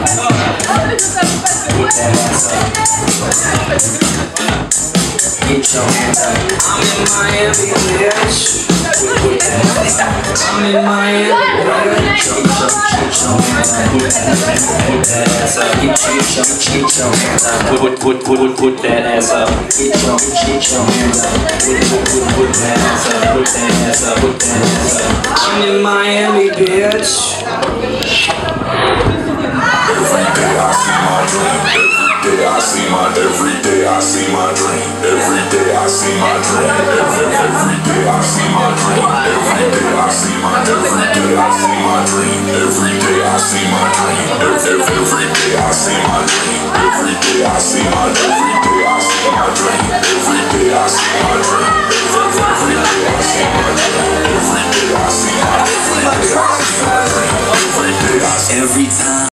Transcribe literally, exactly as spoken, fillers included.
Get your hands up. I'm in Miami, bitch. I'm in Miami, bitch. Get your hands up. Put that ass up. Get your, get your hands up. Put, put, put, put, put that ass up. Get your, get your hands up. Put, put, put, put that ass up. Put that ass up. Put that ass up. I'm in Miami, bitch. Every day I see my dream. Every day I see my, every day I see my dream. Every day I see my dream. Every, every day I see my dream. Every day I see my, every day I see my dream. Every day I see my dream. Every, every day I see my dream. Every day I see my, every day I see my dream. Every day I see my dream. Every, every day I see my dream. Every day I see my, every day I see my dream. Every day I see. Every time.